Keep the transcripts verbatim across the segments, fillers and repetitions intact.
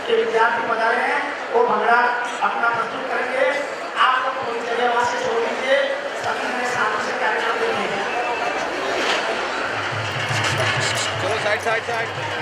के विद्यार्थी पधारे हैं वो भंगड़ा अपना प्रस्तुत करेंगे। आप लोग पूरी जगह वहां से छोड़ दीजिए, सभी ने सामने से कार्यक्रम देखेंगे। चलो साइड साइड साइड।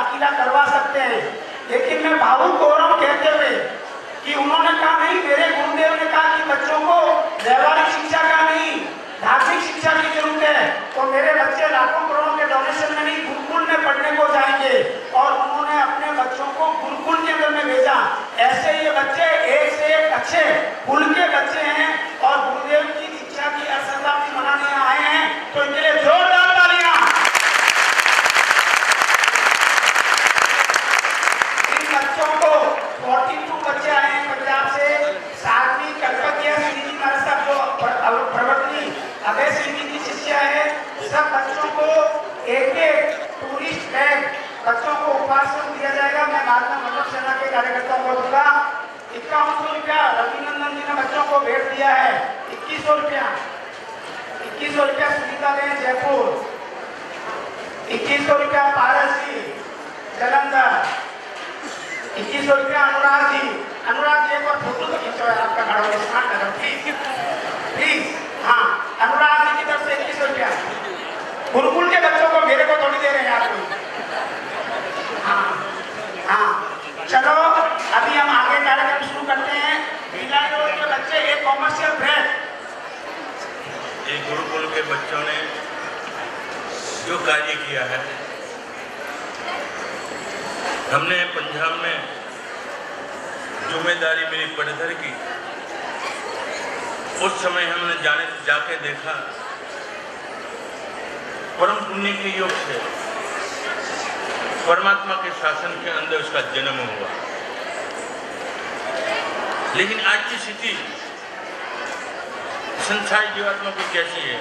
दाखिला करवा सकते हैं। लेकिन मैं भावुक हो रहा हूँ कहते हुए कि उन्होंने कहा नहीं, मेरे गुरुदेव ने कहा कि बच्चों को व्यवहारिक शिक्षा का नहीं, धार्मिक शिक्षा की जरूरत है। तो मेरे बच्चे लाखों करोड़ों के डोनेशन में नहीं, गुरुकुल में पढ़ने को जाएंगे। और उन्होंने अपने बच्चों को गुरुकुल के अंदर में भेजा। ऐसे ये बच्चे एक से एक अच्छे कुल के बच्चे हैं और गुरुदेव की शिक्षा की शताब्दी मनाने आए हैं, तो इनके लिए जोरदार तालियां। इन बच्चों को बयालीस बच्चे आए हैं पंजाब से। साध्वी कल्पकिया सिंह जी हमारे साथ जो प्रवर्तनी अभय सिंह जी की शिष्या है, सब बच्चों को एक एक टूरिस्ट बैग बच्चों को उपहार दिया जाएगा। मैं बाद में मनोज सेना के कार्यकर्ताओं को दूंगा। इक्यावन सौ रुपया रविनंदन जी ने बच्चों को भेंट दिया है। इक्कीस सौ रुपया इक्कीस सौ रुपया सुनीता दें जयपुर, इक्कीस सौ रुपया पारस जी जलंधर, इक्कीस सौ रुपया अनुराग जी। अनुराग जी एक बार फोटो तो खींचो है आपका खड़ा हो स्मार्ट करो प्लीज प्लीज। हाँ, अनुराग जी की तरफ से इक्कीस सौ रुपया। गुरुकुल के बच्चों को मेरे को थोड़ी दे रहे हैं आप। हाँ हाँ, चलो अभी हम आगे कार्यक्रम शुरू करते हैं। भिलाई रोड के बच्चे एक कॉमर्शियल ब्रेक। ये गुरुकुल के बच्चों ने जो कार्य किया है, हमने पंजाब में जिम्मेदारी मेरी पढ़धर की, उस समय हमने जाने जाके देखा परम पुण्य के योग से परमात्मा के शासन के अंदर उसका जन्म हुआ। लेकिन आज की स्थिति संसारी जीवात्मा की कैसी है?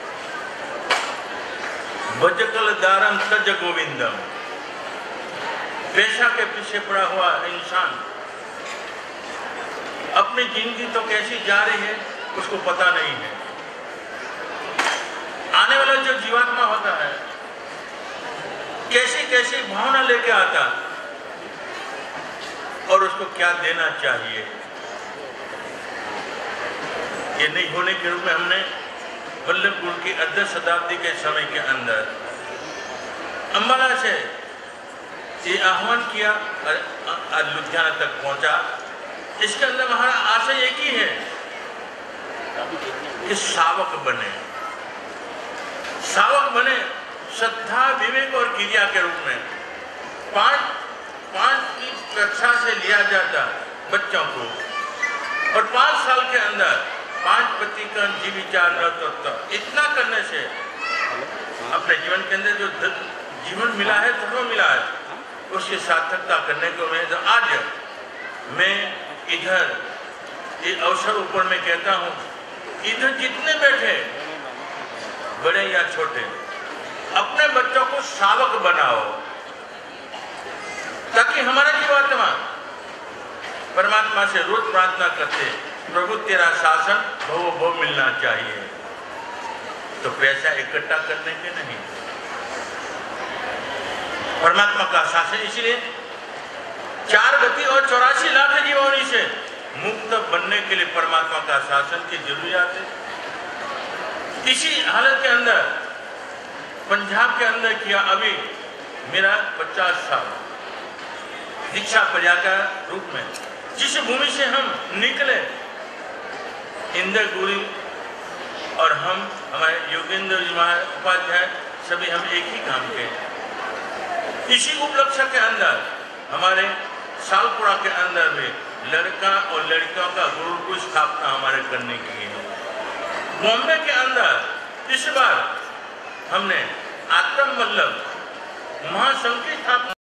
भजकल दारम तज गोविंदम, पैसा के पीछे पड़ा हुआ इंसान अपनी जिंदगी तो कैसी जा रही है उसको पता नहीं है। आने वाला जो जीवात्मा होता है कैसी कैसी भावना लेके आता और उसको क्या देना चाहिए, ये नहीं होने के रूप में हमने वल्लभ गुरु की अर्ध शताब्दी के समय के अंदर अंबाला से ये आह्वान किया और लुधियाना तक पहुंचा। इसके अंदर हमारा आशय एक ही है कि शावक बने, शावक बने श्रद्धा, विवेक और क्रिया के रूप में। पांच पांच की कक्षा से लिया जाता बच्चों को और पांच साल के अंदर पांच प्रतिकरण जीव विचार तत्व, इतना करने से अपने जीवन के अंदर जो जीवन मिला है, धर्म मिला है, उसकी सार्थकता करने को मैं तो आज मैं इधर ये अवसर ऊपर में कहता हूँ, इधर जितने बैठे बड़े या छोटे, अपने बच्चों को शावक बनाओ ताकि हमारा जीवात्मा परमात्मा से रोज प्रार्थना करते, प्रभु तेरा शासन भव भव मिलना चाहिए। तो पैसा इकट्ठा करने के नहीं, परमात्मा का शासन। इसलिए चार गति और चौरासी लाख जीवों से मुक्त बनने के लिए परमात्मा का शासन की जरूरत है। इसी हालत के अंदर पंजाब के अंदर किया। अभी मेरा पचास साल दीक्षा प्रजा का रूप में, जिस भूमि से हम निकले, इंद्र गुरु और हम हमारे योगेंद्र जी उपाध्याय सभी हम एक ही काम के। इसी उपलक्ष्य के अंदर हमारे सालपुरा के अंदर भी लड़का और लड़कियों का गुरुकुल स्थापना हमारे करने की है। बॉम्बे के अंदर इस बार हमने आत्म वल्लभ महासंघ की स्थापना